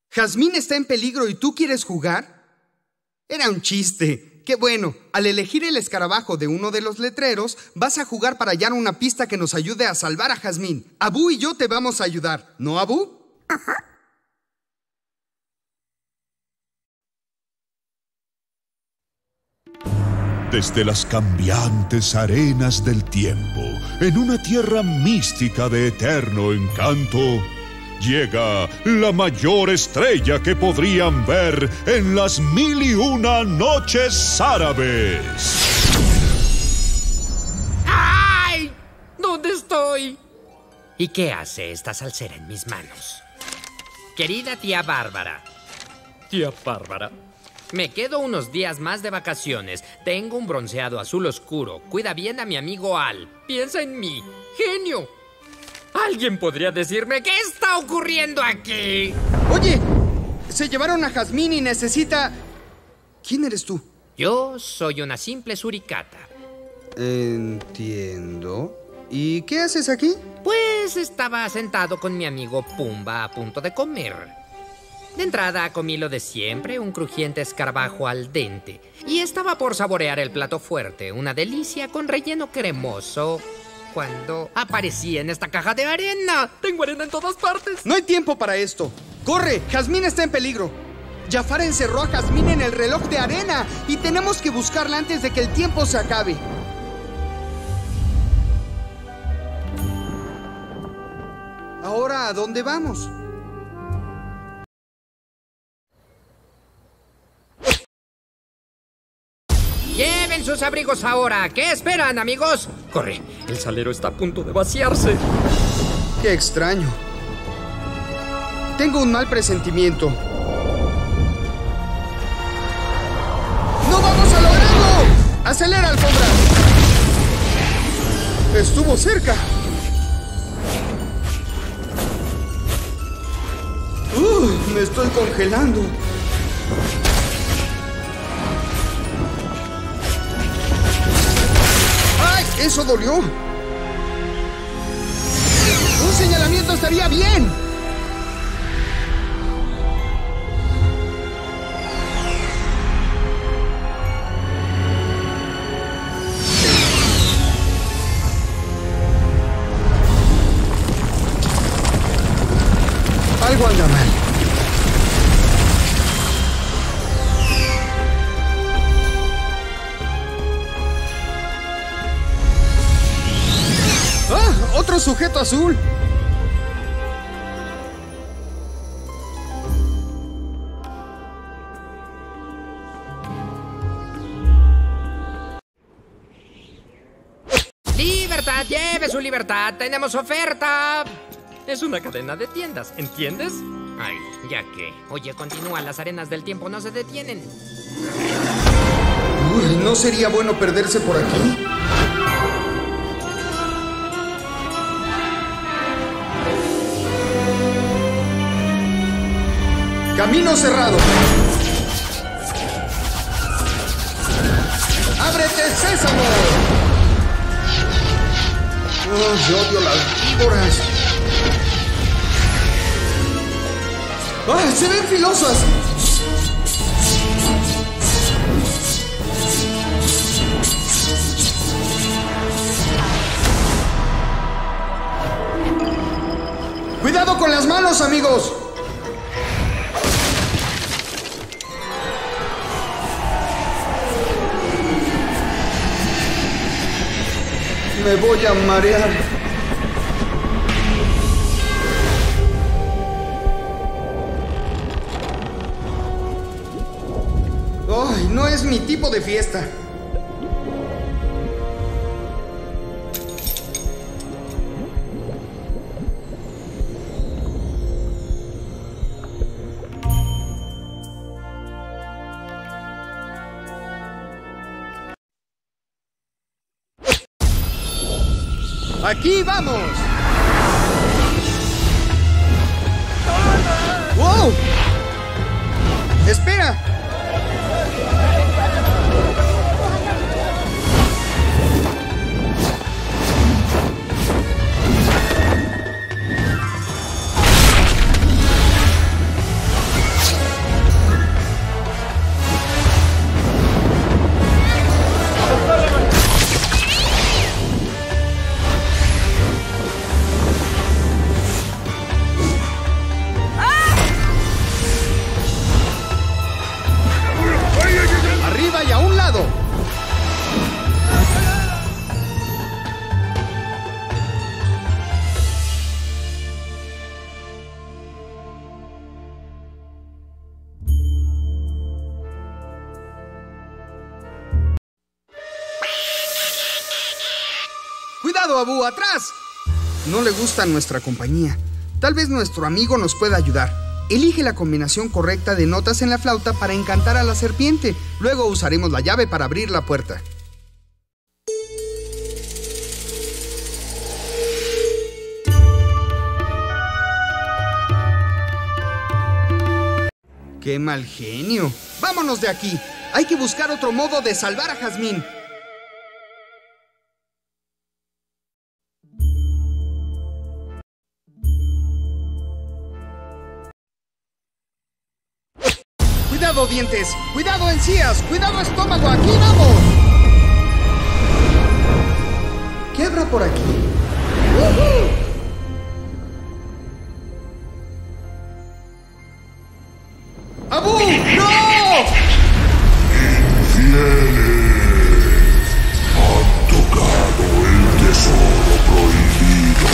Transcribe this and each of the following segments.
¿Jazmín está en peligro y tú quieres jugar? Era un chiste. ¡Qué bueno! Al elegir el escarabajo de uno de los letreros, vas a jugar para hallar una pista que nos ayude a salvar a Jazmín. Abu y yo te vamos a ayudar, ¿no, Abu? Ajá. Desde las cambiantes arenas del tiempo, en una tierra mística de eterno encanto, llega la mayor estrella que podrían ver en las 1001 noches árabes. ¡Ay! ¿Dónde estoy? ¿Y qué hace esta salsera en mis manos? Querida tía Bárbara. Tía Bárbara. Me quedo unos días más de vacaciones. Tengo un bronceado azul oscuro. Cuida bien a mi amigo Al. Piensa en mí. ¡Genio! ¿Alguien podría decirme qué está ocurriendo aquí? Oye, se llevaron a Jazmín y necesita... ¿Quién eres tú? Yo soy una simple suricata. Entiendo. ¿Y qué haces aquí? Pues estaba sentado con mi amigo Pumba a punto de comer. De entrada comí lo de siempre, un crujiente escarabajo al dente. Y estaba por saborear el plato fuerte, una delicia con relleno cremoso, cuando aparecí en esta caja de arena. Tengo arena en todas partes. No hay tiempo para esto. ¡Corre! Jazmín está en peligro. Jafar encerró a Jazmín en el reloj de arena y tenemos que buscarla antes de que el tiempo se acabe. Ahora, ¿a dónde vamos? ¡Lleven sus abrigos ahora! ¿Qué esperan, amigos? ¡Corre! El salero está a punto de vaciarse. ¡Qué extraño! Tengo un mal presentimiento. ¡No vamos a lograrlo! ¡Acelera, alfombra! ¡Estuvo cerca! ¡Me estoy congelando! ¡Ay! ¡Eso dolió! ¡Un señalamiento estaría bien! Algo anda mal. ¡Ah! ¡Otro sujeto azul! ¡Libertad! ¡Lleve su libertad! ¡Tenemos oferta! Es una cadena de tiendas, ¿entiendes? Ay, ya que. Oye, continúa, las arenas del tiempo no se detienen. Uy, ¿no sería bueno perderse por aquí? Camino cerrado. ¡Ábrete, sésamo! Oh, yo odio las víboras. ¡Ah! ¡Se ven filosas! ¡Cuidado con las manos, amigos! Me voy a marear. ¡Ay! No es mi tipo de fiesta. ¡Aquí vamos! ¡Wow! ¡Espera! ¡Cuidado, Abu! ¡Atrás! No le gusta nuestra compañía. Tal vez nuestro amigo nos pueda ayudar. Elige la combinación correcta de notas en la flauta para encantar a la serpiente. Luego usaremos la llave para abrir la puerta. ¡Qué mal genio! ¡Vámonos de aquí! Hay que buscar otro modo de salvar a Jazmín. ¡Cuidado, dientes! ¡Cuidado, encías! ¡Cuidado, estómago! ¡Aquí vamos! ¿Qué habrá por aquí? ¡Abu! ¡No! Han tocado el tesoro prohibido.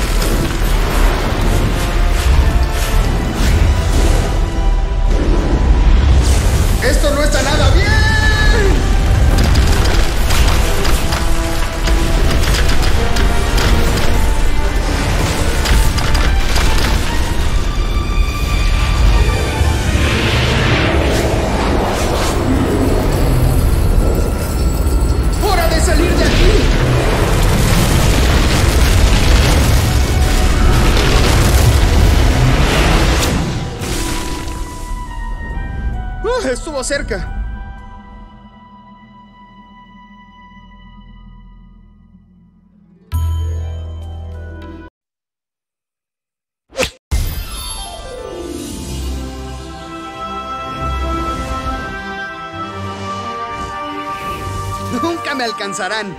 ¡Esto no está nada bien! ¡Hora de salir de aquí! Estuvo cerca. Nunca me alcanzarán.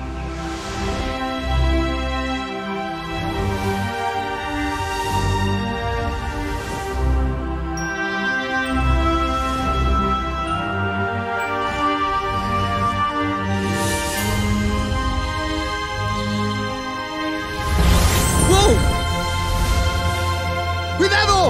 ¡Wow! ¡Cuidado!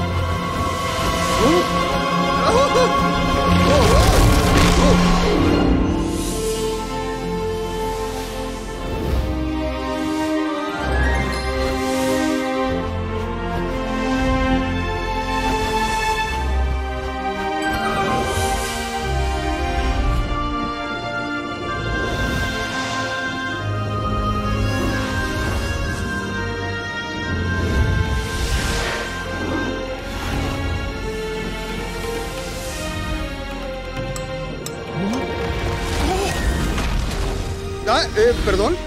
¿Perdón?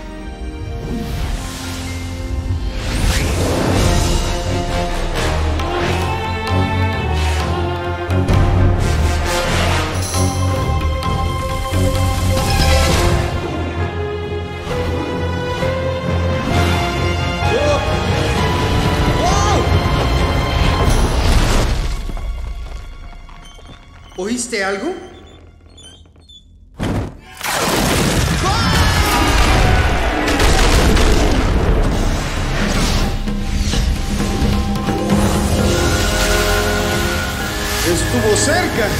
¿Oíste algo? Estuvo cerca.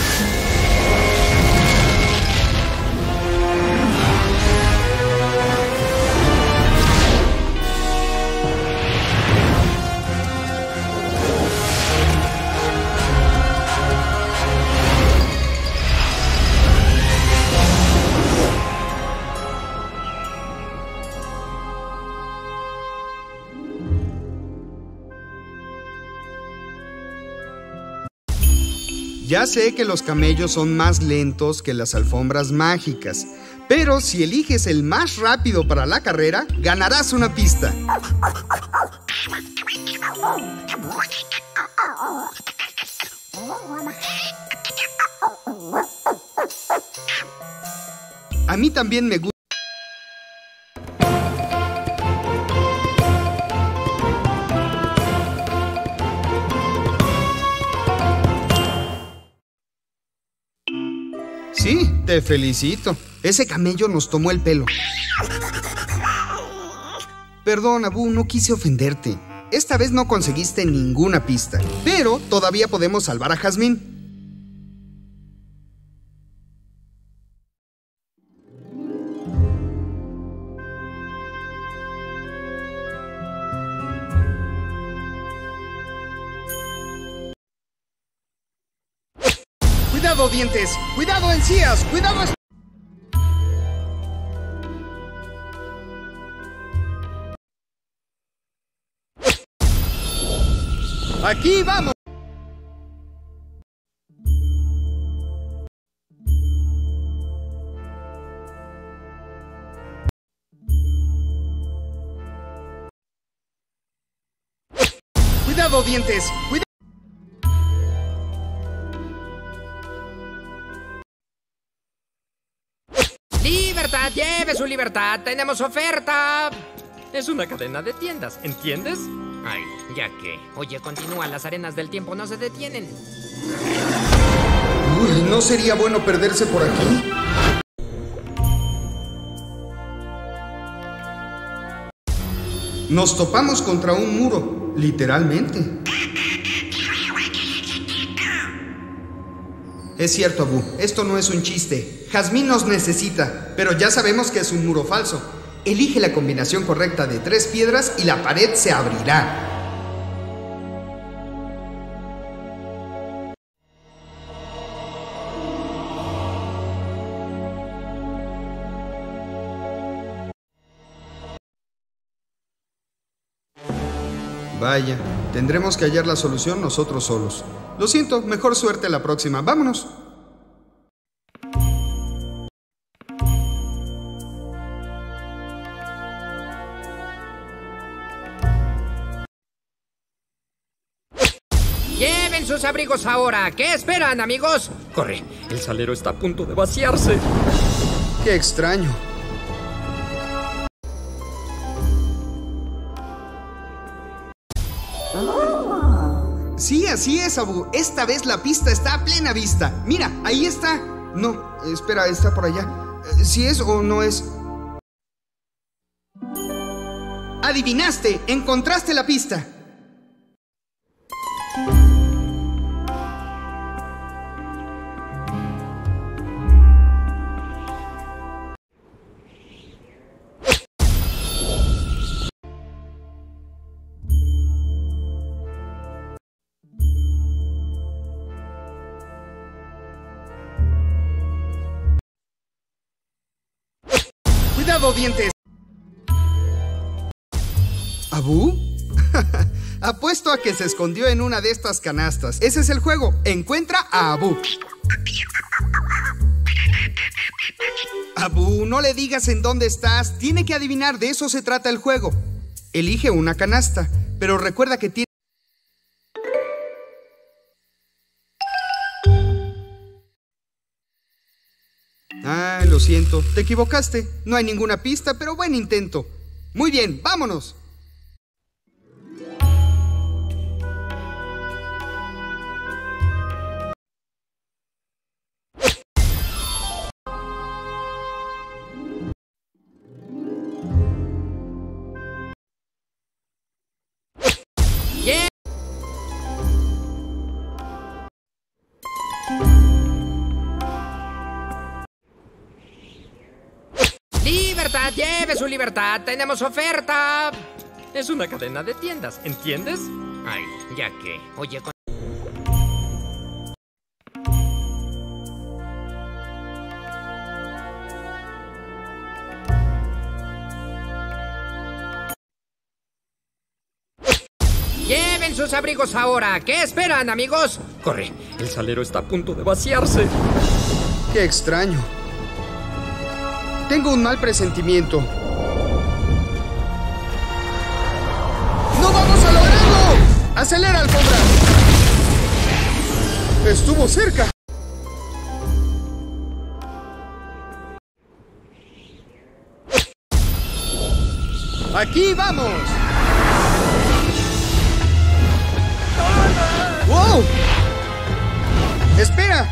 Ya sé que los camellos son más lentos que las alfombras mágicas, pero si eliges el más rápido para la carrera, ganarás una pista. A mí también me gusta. Sí, te felicito. Ese camello nos tomó el pelo. Perdón, Abu, no quise ofenderte. Esta vez no conseguiste ninguna pista, pero todavía podemos salvar a Jazmín. ¡Cuidado, dientes! ¡Cuidado, encías! ¡Cuidado! ¡Aquí vamos! ¡Cuidado, dientes! ¡Cuidado! ¡Libertad! ¡Lleve su libertad! ¡Tenemos oferta! Es una cadena de tiendas, ¿entiendes? Ay, ya que. Oye, continúa, las arenas del tiempo no se detienen. Uy, ¿no sería bueno perderse por aquí? Nos topamos contra un muro, literalmente. Es cierto, Abu, esto no es un chiste. Jazmín nos necesita, pero ya sabemos que es un muro falso. Elige la combinación correcta de 3 piedras y la pared se abrirá. Vaya, tendremos que hallar la solución nosotros solos. Lo siento, mejor suerte la próxima. ¡Vámonos! ¡Lleven sus abrigos ahora! ¿Qué esperan, amigos? Corre, el salero está a punto de vaciarse. ¡Qué extraño! Sí, así es, Abu. Esta vez la pista está a plena vista. Mira, ahí está. No, espera, está por allá. ¿Sí es o no es? ¡Adivinaste! ¡Encontraste la pista! ¡Cuidado, dientes! ¿Abu? Apuesto a que se escondió en una de estas canastas. Ese es el juego. Encuentra a Abu. Abu, no le digas en dónde estás. Tiene que adivinar, de eso se trata el juego. Elige una canasta, pero recuerda que tiene... Ah, lo siento, te equivocaste. No hay ninguna pista, pero buen intento. Muy bien, vámonos. Yeah. ¡Libertad! ¡Lleve su libertad! ¡Tenemos oferta! Es una cadena de tiendas, ¿entiendes? Ay, ya que. Oye, ¡lleven sus abrigos ahora! ¿Qué esperan, amigos? Corre, el salero está a punto de vaciarse. Qué extraño. Tengo un mal presentimiento. ¡No vamos a lograrlo! ¡Acelera, alfombra! Estuvo cerca. ¡Aquí vamos! ¡Wow! ¡Espera!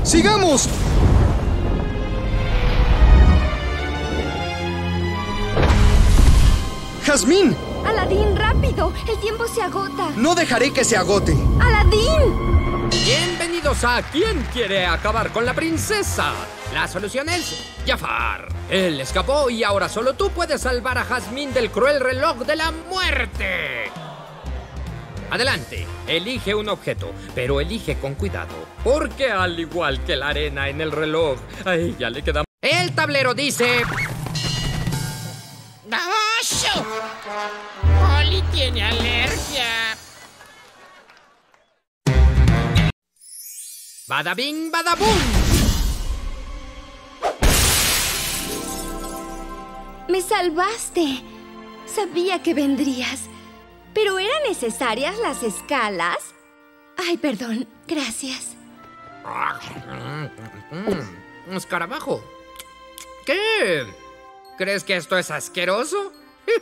¡Sigamos! ¡Jazmín! ¡Aladín, rápido! ¡El tiempo se agota! No dejaré que se agote. ¡Aladín! Bienvenidos a ¿Quién quiere acabar con la princesa? La solución es Jafar. Él escapó y ahora solo tú puedes salvar a Jazmín del cruel reloj de la muerte. Adelante, elige un objeto, pero elige con cuidado, porque al igual que la arena en el reloj, a ella le queda... El tablero dice... ¡Damasho! ¡Oli tiene alergia! ¡Bada bing, bada boom! ¡Me salvaste! Sabía que vendrías. ¿Pero eran necesarias las escalas? Ay, perdón. Gracias. Escarabajo. ¿Qué? ¿Crees que esto es asqueroso?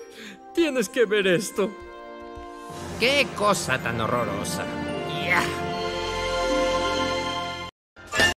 Tienes que ver esto. ¡Qué cosa tan horrorosa! ¡Ya!